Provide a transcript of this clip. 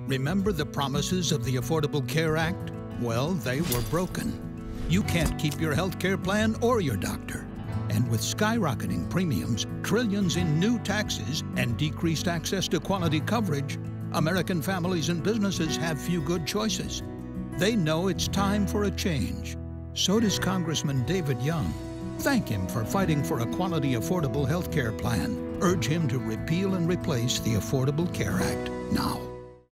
Remember the promises of the Affordable Care Act? Well, they were broken. You can't keep your health care plan or your doctor. And with skyrocketing premiums, trillions in new taxes, and decreased access to quality coverage, American families and businesses have few good choices. They know it's time for a change. So does Congressman David Young. Thank him for fighting for a quality, affordable health care plan. Urge him to repeal and replace the Affordable Care Act now.